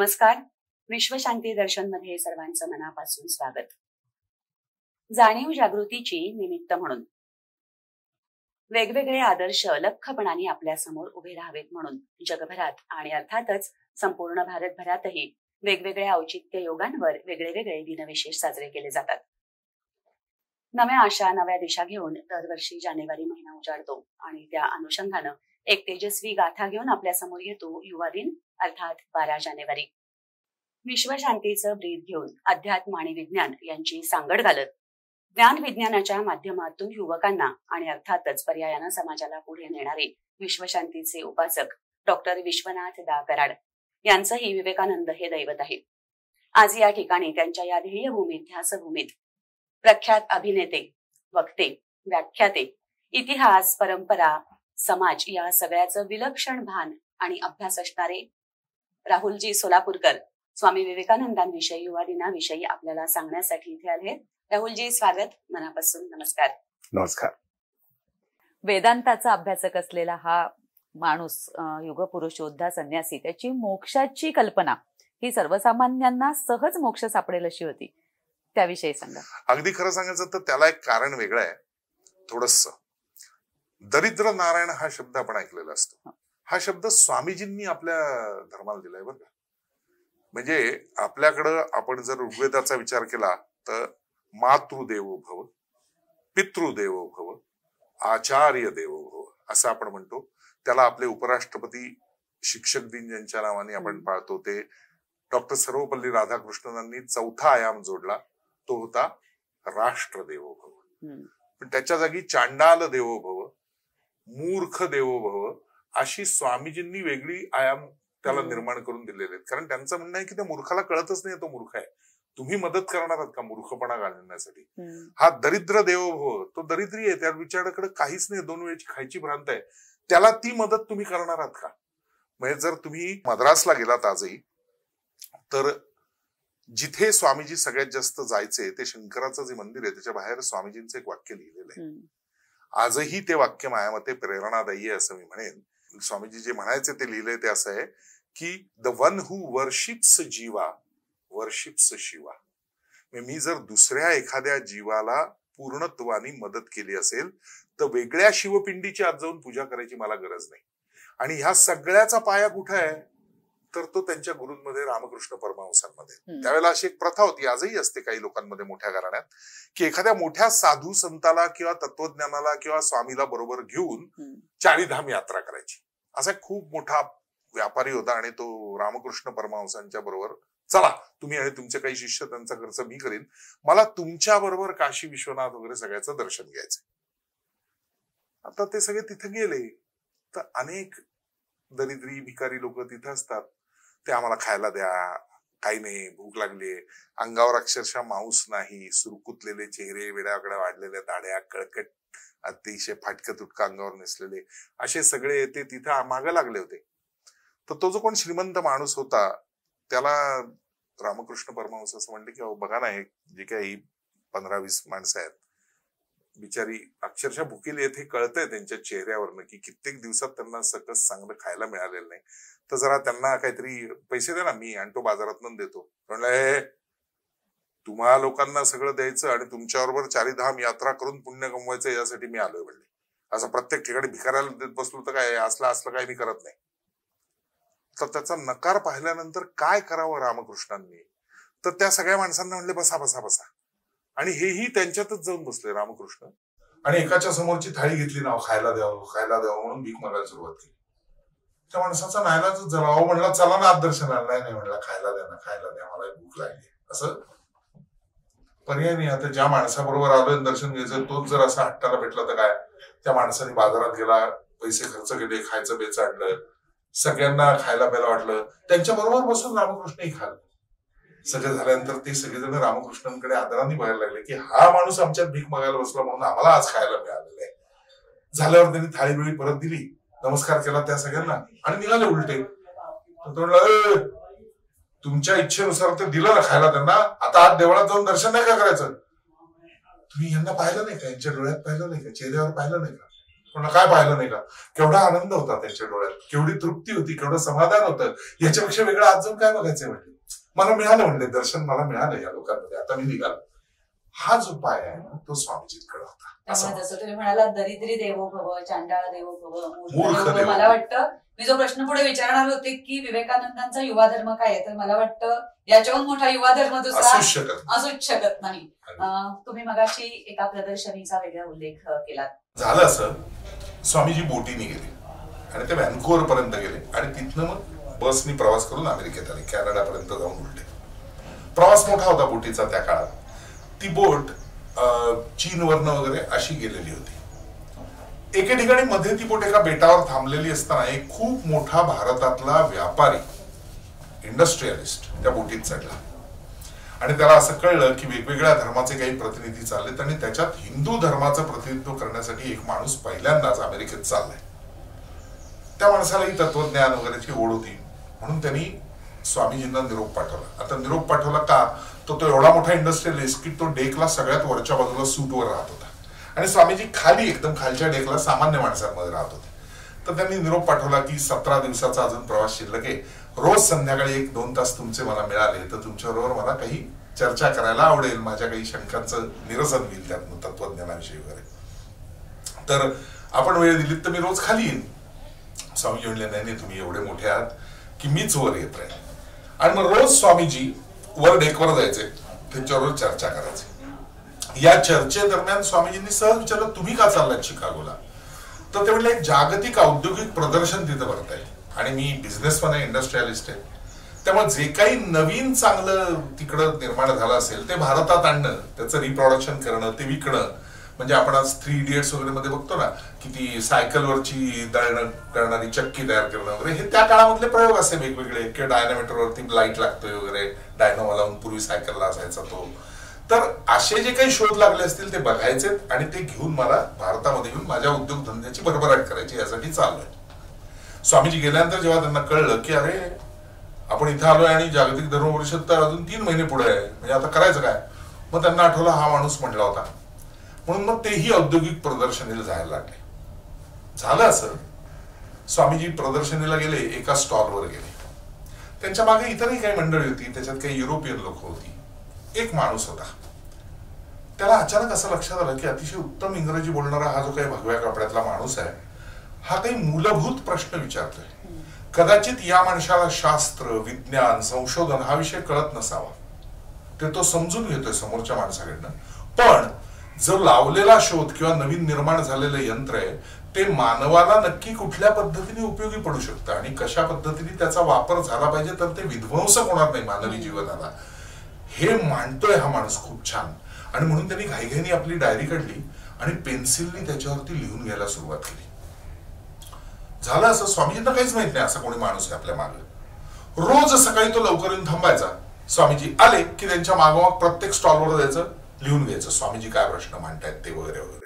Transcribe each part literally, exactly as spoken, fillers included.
नमस्कार. विश्वशांती दर्शन मध्ये सर्वांचं मनापासून स्वागत. जाणीव जागृतीची निमित्त म्हणून वेगवेगळे आदर्श लख्खपणाने आपल्या समोर उभे राहावेत म्हणून जगभरात आणि अर्थातच संपूर्ण भारतभरातही वेगवेगळ्या औचित्य योगांवर वेगळे वेगळे दिनविशेष साजरे केले जातात. नव्या आशा नव्या दिशा घेऊन दरवर्षी जानेवारी महिना उजाडतो आणि त्या अनुषंगानं एक तेजस्वी गाथा घेऊन आपल्या समोर येतो युवा दिन अर्थात बारा जानेवारी. विश्वशांतीचं ब्रीद घेऊन अध्यात्म आणि विज्ञान यांची सांगड घालत ज्ञान विज्ञानाच्या माध्यमातून युवकांना आणि अर्थातच पर्यायानं समाजाला पुढे नेणारे विश्वशांतीचे उपासक डॉक्टर विश्वनाथ दा कराड यांचंही विवेकानंद हे दैवत आहे. आज या ठिकाणी त्यांच्या या ध्येयभूमीत ध्यासभूमीत प्रख्यात अभिनेते, वक्ते, व्याख्याते, इतिहास, परंपरा, समाज या सगळ्याचं विलक्षण भान आणि अभ्यास असणारे राहुलजी सोलापूरकर स्वामी विवेकानंदांविषयी युवा दिनाविषयी आपल्याला सांगण्यासाठी इथे आले. राहुलजी, स्वागत. मनापासून नमस्कार. नमस्कार. वेदांताचा अभ्यासक असलेला हा माणूस, युगपुरुष, योद्धा, संन्यासी, त्याची मोक्षाची कल्पना ही सर्वसामान्यांना सहज मोक्ष सापडेल अशी होती. त्याविषयी सांगा. अगदी खरं सांगायचं तर त्याला एक कारण वेगळं आहे. थोडस दरिद्र नारायण हा शब्द आपण ऐकलेला असतो. हा शब्द स्वामीजींनी आपल्या धर्माला दिलाय बरं का. म्हणजे आपल्याकडं आपण जर ऋग्वेदाचा विचार केला तर मातृदेवो भव, पितृदेवो भव, आचार्य देवो भव असं आपण म्हणतो. त्याला आपले उपराष्ट्रपती शिक्षक दिन ज्यांच्या नावाने आपण पाळतो ते डॉक्टर सर्वपल्ली राधाकृष्णनांनी चौथा आयाम जोडला, तो होता राष्ट्र देवो भव. पण त्याच्या जागी चांडाल देवो भव, मूर्ख देवो भव अशी स्वामीजींनी वेगळी आयाम त्याला निर्माण करून दिलेले आहेत. कारण त्यांचं म्हणणं आहे की त्या मूर्खाला कळतच नाही तो मूर्ख आहे. तुम्ही मदत करणार आहात का मूर्खपणा घालण्यासाठी? हा दरिद्र देवो भव, तो दरिद्री आहे, त्या बिचाराकडे काहीच नाही, दोन वेळची खायची भ्रांत आहे, त्याला ती मदत तुम्ही करणार आहात का? म्हणजे जर तुम्ही मद्रासला गेलात आजही तर जिथे स्वामीजी सगळ्यात जास्त जायचे ते शंकराचं जे मंदिर आहे त्याच्या बाहेर स्वामीजींचं एक वाक्य लिहिलेलं आहे. आजही ते वाक्य माझ्या प्रेरणादायी आहे असं मी म्हणेन. स्वामीजी जे म्हणायचे ते लिहिलंय ते असं आहे की the one who worships Jiva worships Shiva. मी जर दुसऱ्या एखाद्या जीवाला पूर्णत्वानी मदत केली असेल तर वेगळ्या शिवपिंडीची आज जाऊन पूजा करायची मला गरज नाही. आणि ह्या सगळ्याचा पाया कुठे आहे तर तो त्यांच्या गुरूंमध्ये रामकृष्ण परमहंसांमध्ये. त्यावेळेला अशी एक प्रथा होती, आजही असते काही लोकांमध्ये मोठ्या घराण्यात, की एखाद्या मोठ्या साधू संताला किंवा तत्वज्ञानाला किंवा स्वामीला बरोबर घेऊन चारीधाम यात्रा करायची. असा खूप मोठा व्यापारी होता आणि तो रामकृष्ण परमहंसांच्या बरोबर, चला तुम्ही आणि तुमचे काही शिष्य, त्यांचा खर्च मी करीन, मला तुमच्या बरोबर काशी विश्वनाथ वगैरे सगळ्याचं दर्शन घ्यायचं. आता ते सगळे तिथे गेले तर अनेक दरिद्री भिकारी लोक तिथे असतात. ते आम्हाला खायला द्या, काही नाही, भूक लागली, अंगावर अक्षरशः मांस नाही, सुरकुतलेले चेहरे, वेड्याकडे वाढलेल्या दाड्या, कळकट अतिशय फाटकं तुटका अंगावर नेसलेले असे सगळे ते तिथे मागे लागले होते. तर तो जो कोण श्रीमंत माणूस होता त्याला रामकृष्ण परमहंस असं म्हणले की बघा ना, हे जे काही पंधरा वीस माणसं आहेत बिचारी अक्षरशः भुकेली आहेत, हे कळतंय त्यांच्या चेहऱ्यावरनं की कित्येक दिवसात त्यांना सकस चांगलं खायला मिळालेलं नाही, तर जरा त्यांना काहीतरी पैसे दे ना, मी आणतो बाजारातून देतो. म्हणलं तुम्हा लोकांना सगळं द्यायचं आणि तुमच्याबरोबर चारीधाम यात्रा करून पुण्य कमवायचं यासाठी मी आलोय म्हणले. असं प्रत्येक ठिकाणी भिकाऱ्याला देत बसलो तर काय, असलं असलं काय मी करत नाही. तर त्याचा नकार पाहिल्यानंतर काय करावं रामकृष्णांनी, तर त्या सगळ्या माणसांना म्हणले बसा बसा बसा. आणि हेही त्यांच्यातच जाऊन बसले रामकृष्ण आणि एकाच्या समोरची थाळी घेतली ना, खायला द्यावं खायला द्यावं म्हणून भीक मागायला सुरुवात केली. त्या माणसाचा नायलाच झाला. अहो म्हणला चला ना आज दर्शनाला. नाही नाही म्हणला, खायला द्या ना, खायला द्या, मला भूक लागली. असं पर्याय नाही. आता ज्या माणसाबरोबर आलोय दर्शन घ्यायचं तोच जर असा हट्टाला भेटला तर काय. त्या माणसाने बाजारात गेला, पैसे खर्च केले, खायचं बेचं आणलं, सगळ्यांना खायला प्यायला वाटलं, त्यांच्या बरोबर बसून रामकृष्णही खाल्लं. सगळं झाल्यानंतर ते सगळेजण रामकृष्णांकडे आदराने बघायला लागले की हा माणूस आमच्यात भीक मागायला बसला म्हणून आम्हाला आज खायला मिळालेलं आहे. झाल्यावर त्यांनी थाळी बिळी परत दिली, नमस्कार केला त्या सगळ्यांना आणि निघाले उलटे. तुमच्या इच्छेनुसार ते दिलं ना खायला त्यांना, आता आज देवळात जाऊन दर्शन नाही का करायचं? तुम्ही यांना पाहिलं नाही का, यांच्या डोळ्यात पाहिलं नाही का, चेहऱ्यावर पाहिलं नाही का? म्हणलं काय पाहिलं नाही का? केवढा आनंद होता त्यांच्या डोळ्यात, केवढी तृप्ती होती, केवढं समाधान होतं. याच्यापेक्षा वेगळं आज जाऊन काय बघायचंय म्हटलं. मला मिळालं म्हणले दर्शन, मला मिळालं या लोकांमध्ये, आता मी निघालो. हा जो पाय आहे ना तो स्वामीजींकडे होता. त्यामुळे जसं तुम्ही म्हणाला दरिद्री देवो भव, चांडाळ देवो भव, मूर्ख मूर्ख देवो देवो. मला वाटतं मी जो प्रश्न पुढे विचारणार होते की विवेकानंदांचा युवा धर्म काय आहे, तर मला वाटतं याच्याहून मोठा युवा धर्म दुसरा असूच शकत असूच शकत नाही. अं, तुम्ही मगाशी एका प्रदर्शनीचा वेगळा उल्लेख अं, केला. झालं असं, स्वामीजी बोटीने गेले आणि ते व्हॅन्कुव्हर पर्यंत गेले आणि तिथनं मग बसनी प्रवास करून अमेरिकेत आले, कॅनडापर्यंत जाऊन उलटे. प्रवास मोठा होता बोटीचा त्या काळात. ती बोट चीनवरनं वगैरे अशी गेलेली होती. एके ठिकाणी मध्ये ती बोट एका बेटावर थांबलेली असताना एक खूप मोठा भारतातला व्यापारी, इंडस्ट्रियलिस्ट त्या बोटीत चढला आणि त्याला असं कळलं की वेगवेगळ्या धर्माचे काही प्रतिनिधी चाललेत आणि त्याच्यात हिंदू धर्माचं प्रतिनिधित्व करण्यासाठी एक माणूस पहिल्यांदाच अमेरिकेत चाललाय. त्या माणसालाही तत्वज्ञान वगैरेची ओढ होती म्हणून त्यांनी स्वामीजींना निरोप पाठवला. आता निरोप पाठवला का, तो तो एवढा मोठा इंडस्ट्रियलिस्ट की तो डेकला सगळ्यात वरच्या बाजूला सूटवर राहत होता आणि स्वामीजी खाली एकदम खालच्या डेकला सामान्य माणसांमध्ये राहत होते. तर त्यांनी निरोप पाठवला की सतरा दिवसाचा अजून प्रवास शिल्लक आहे, रोज संध्याकाळी एक दोन तास तुमचे मला मिळाले तर तुमच्याबरोबर मला काही चर्चा करायला आवडेल, माझ्या काही शंकांचं निरसन होईल त्यातनं तत्वज्ञानाविषयी वगैरे, तर आपण वेळ दिलीत तर मी रोज खाली येईन. स्वामीजी म्हणले नाही नाही, तुम्ही एवढे मोठे आहात की मीच वर येत राहील. आणि मग रोज स्वामीजी वर डेकवर जायचे, त्यांच्याबरोबर चर्चा करायचे. या चर्चेदरम्यान स्वामीजींनी सहज विचारलं तुम्ही का चाललात शिकागोला, तर ते म्हणले एक जागतिक औद्योगिक प्रदर्शन तिथं भरताय आणि मी बिझनेसमॅन आहे, इंडस्ट्रियलिस्ट आहे, त्यामुळे जे काही नवीन चांगलं तिकडं निर्माण झालं असेल ते भारतात आणणं, त्याचं रिप्रोडक्शन करणं, ते विकणं. म्हणजे आपण आज थ्री इडियट्स वगैरे मध्ये बघतो ना की ती सायकलवरची दळणं करणारी चक्की तयार करणं वगैरे, हे त्या काळामधले प्रयोग असे वेगवेगळे, किंवा डायनामीटरवरती लाईट लागतोय वगैरे, डायनोमा लावून पूर्वी सायकलला असायचा तो. तर असे जे काही शोध लागले असतील ते बघायचे आणि ते घेऊन मला भारतामध्ये येऊन माझ्या उद्योगधंद्याची भरभराट करायची, यासाठी चाललोय. स्वामीजी गेल्यानंतर जेव्हा त्यांना कळलं की अरे आपण इथं आलोय आणि जागतिक धर्म परिषद तर अजून तीन महिने पुढे आहे, म्हणजे आता करायचं काय, मग त्यांना आठवलं हा माणूस म्हटला होता. म्हणून मग तेही औद्योगिक प्रदर्शनीला जायला लागले. झालं असं, स्वामीजी प्रदर्शनीला गेले, एका स्टॉलवर गेले. त्यांच्या मागे इतरही काही मंडळी होती, त्याच्यात काही युरोपियन लोक होती. एक माणूस होता, त्याला अचानक असं लक्षात आलं की अतिशय उत्तम इंग्रजी बोलणारा हा जो काही भगव्या कपड्यातला माणूस आहे हा काही मूलभूत प्रश्न विचारतोय. कदाचित या माणसाला शास्त्र, विज्ञान, संशोधन हा विषय कळत नसावा, ते तो समजून घेतोय समोरच्या माणसाकडनं, पण जो लावलेला शोध किंवा नवीन निर्माण झालेलं यंत्र आहे ते मानवाला नक्की कुठल्या पद्धतीने उपयोगी पडू शकतं आणि कशा पद्धतीने त्याचा वापर झाला पाहिजे तर ते विध्वंसक होणार नाही मानवी जीवनाला, हे मांडतोय हा माणूस खूप छान. आणि म्हणून त्यांनी घाईघाईने आपली डायरी काढली आणि पेन्सिलनी त्याच्यावरती लिहून घ्यायला सुरुवात केली. झालं असं, स्वामीजींना काहीच माहित नाही असा कोणी माणूस आहे आपल्या मागे. रोज सकाळी तो लवकर येऊन थांबायचा, स्वामीजी आले की त्यांच्या मागोमाग प्रत्येक स्टॉलवर जायचं, लिहून घ्यायचं स्वामीजी काय प्रश्न मांडतायत ते वगैरे वगैरे.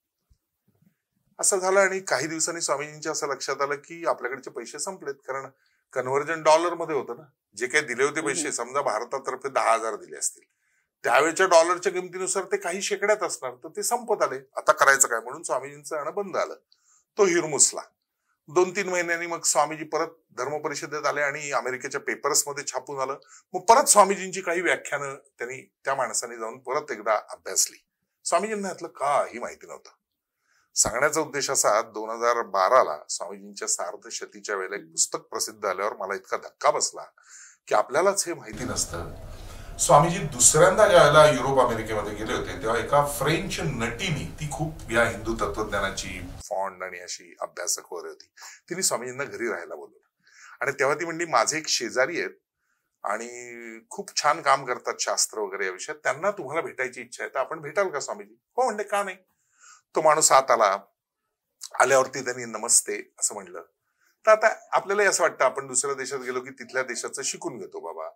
असं झालं आणि काही दिवसांनी स्वामीजींच्या असं लक्षात आलं की आपल्याकडचे पैसे संपलेत, कारण कन्व्हर्जन डॉलर मध्ये होतं ना, जे काही दिले होते पैसे, समजा भारतातर्फे दहा हजार दिले असतील, त्यावेळेच्या डॉलरच्या किमतीनुसार ते काही शेकड्यात असणार, तर ते संपत आले. आता करायचं काय म्हणून स्वामीजींचं येणं बंद आलं. तो हिरमुसला. दोन तीन महिन्यांनी मग स्वामीजी परत धर्म परिषदेत आले आणि अमेरिकेच्या पेपर्समध्ये छापून आलं. मग परत स्वामीजींची काही व्याख्यानं त्यांनी त्या माणसाने जाऊन परत एकदा अभ्यासली. स्वामीजींना यातलं काही माहिती नव्हतं. सांगण्याचा उद्देश असा, दोन हजार बाराला स्वामीजींच्या सार्धशतीच्या वेळेला एक पुस्तक प्रसिद्ध आल्यावर मला इतका धक्का बसला की आपल्यालाच हे माहिती नसतं. स्वामीजी दुसऱ्यांदा ज्यावेळेला युरोप अमेरिकेमध्ये गेले होते तेव्हा एका फ्रेंच नटीनी, ती खूप या हिंदू तत्वज्ञानाची फॉन्ड आणि अशी अभ्यासक वगैरे होती, तिने स्वामीजींना घरी राहायला बोलवलं आणि तेव्हा ती म्हणली माझे एक शेजारी आहेत आणि खूप छान काम करतात शास्त्र वगैरे या विषयात, त्यांना तुम्हाला भेटायची इच्छा आहे तर आपण भेटाल का स्वामीजी? हो म्हणले, का नाही. तो माणूस आत आला. आल्यावरती त्यांनी नमस्ते असं म्हणलं. तर आता आपल्याला असं वाटतं आपण दुसऱ्या देशात गेलो की तिथल्या देशाचं शिकून घेतो बाबा,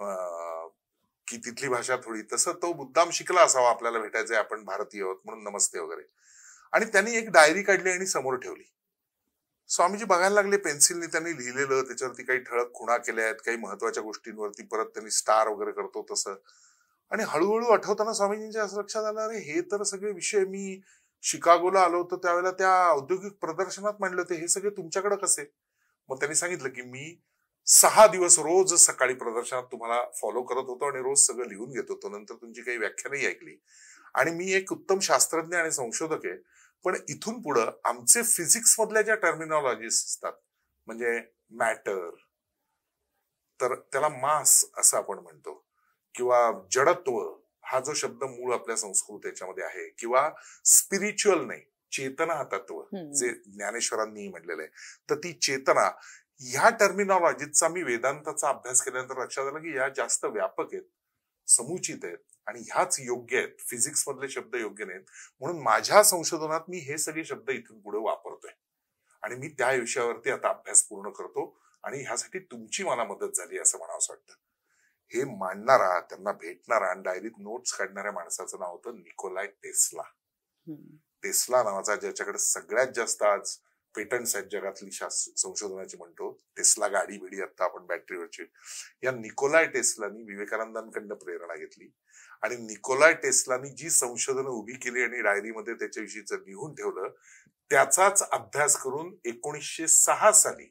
की तिथली भाषा थोडी, तसं तो मुद्दाम शिकला असावा, आपल्याला भेटायचंय, आपण भारतीय आहोत म्हणून नमस्ते वगैरे. आणि त्यांनी एक डायरी काढली आणि समोर ठेवली. स्वामीजी बघायला लागले, पेन्सिलनी त्यांनी लिहिलेलं, त्याच्यावरती काही ठळक खुणा केल्या आहेत, काही महत्वाच्या गोष्टींवरती परत त्यांनी स्टार वगैरे करतो तसं. आणि हळूहळू आठवताना स्वामीजींच्या असं लक्षात आलं, अरे हे तर सगळे विषय मी शिकागोला आलो होतो त्यावेळेला त्या औद्योगिक प्रदर्शनात म्हणलं होते हे सगळे तुमच्याकडे कसे. मग त्यांनी सांगितलं की मी सहा दिवस रोज सकाळी प्रदर्शनात तुम्हाला फॉलो करत होतो आणि रोज सगळं लिहून घेत होतो. नंतर तुमची काही व्याख्यानही ऐकली आणि मी एक उत्तम शास्त्रज्ञ आणि संशोधक आहे, पण इथून पुढं आमचे फिजिक्स मधल्या ज्या टर्मिनॉलॉजीज असतात म्हणजे मॅटर, तर त्याला मास असं आपण म्हणतो, किंवा जडत्व हा जो शब्द मूळ आपल्या संस्कृत याच्यामध्ये आहे, किंवा स्पिरिच्युअल नाही चेतना हा तत्व जे ज्ञानेश्वरांनी म्हटलेलं आहे, तर ती चेतना ह्या टर्मिनॉलॉजीचा मी वेदांताचा अभ्यास केल्यानंतर लक्षात आलं की या जास्त व्यापक आहेत, समुचित आहेत आणि ह्याच योग्य आहेत. फिजिक्स मधले शब्द योग्य नाहीत, म्हणून माझ्या संशोधनात मी हे सगळे शब्द इथून पुढे वापरतोय आणि मी त्या विषयावरती आता अभ्यास पूर्ण करतो आणि ह्यासाठी तुमची मला मदत झाली असं म्हणावं वाटतं. हे मांडणारा, त्यांना भेटणारा आणि डायरीत नोट्स काढणाऱ्या माणसाचं नाव होतं निकोलाय टेस्ला. टेस्ला नावाचा, ज्याच्याकडे सगळ्यात जास्त आज पेटंट्स आहेत जगातली संशोधनाची म्हणतो, टेस्ला गाडी बिडी आता आपण बॅटरीवरची, या निकोलाय टेस्लानी विवेकानंदांकडनं प्रेरणा घेतली आणि निकोलाय टेस्लानी जी संशोधनं उभी केली आणि डायरीमध्ये त्याच्याविषयीच लिहून ठेवलं, त्याचाच अभ्यास करून एकोणीसशे सहा साली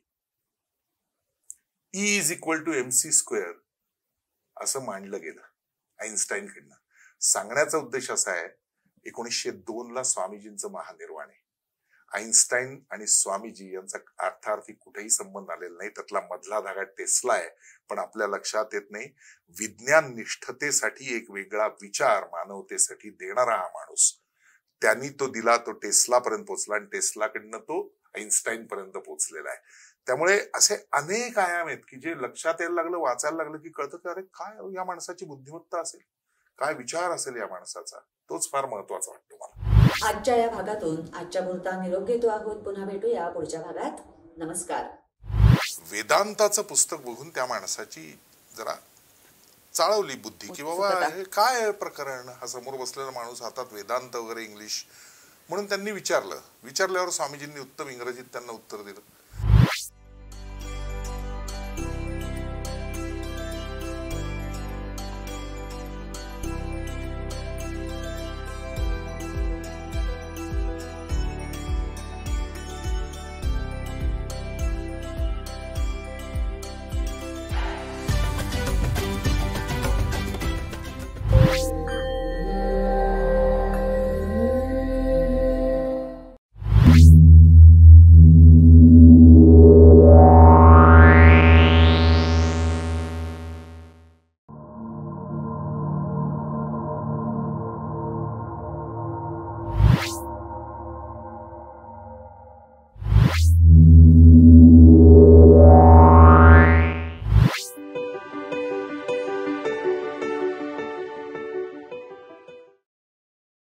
e is equal to m c square असं मांडलं गेलं आईन्स्टाईनकडनं. सांगण्याचा उद्देश असा आहे, एकोणीसशे दोन ला स्वामीजींचं महानिर्वाण आहे. आईन्स्टाईन आणि स्वामीजी यांचा अर्थार्थी कुठेही संबंध आलेला नाही, त्यातला मधला धागा टेस्ला आहे, पण आपल्या लक्षात येत नाही विज्ञान निष्ठतेसाठी एक वेगळा विचार मानवतेसाठी देणारा हा माणूस, त्यांनी तो दिला, तो टेस्ला पर्यंत पोहोचला आणि टेस्लाकडनं तो आईन्स्टाईन पर्यंत पोहोचलेला आहे. त्यामुळे असे अनेक आयाम आहेत की जे लक्षात यायला लागलं, वाचायला लागलं की कळतं की अरे काय या माणसाची बुद्धिमत्ता असेल, काय विचार असेल या माणसाचा. तोच फार महत्वाचा वाटतो मला. आजच्या या भागातून आजच्या मुहूर्ता निरोप घेतो आहोत. पुन्हा भेटूया पुढच्या भागात. नमस्कार. वेदांताचं पुस्तक बघून त्या माणसाची जरा चाळवली बुद्धी की बाबा हे काय प्रकरण, हा समोर बसलेला माणूस हातात वेदांत वगैरे इंग्लिश, म्हणून त्यांनी विचारलं. विचारल्यावर स्वामीजींनी उत्तम इंग्रजीत त्यांना उत्तर दिलं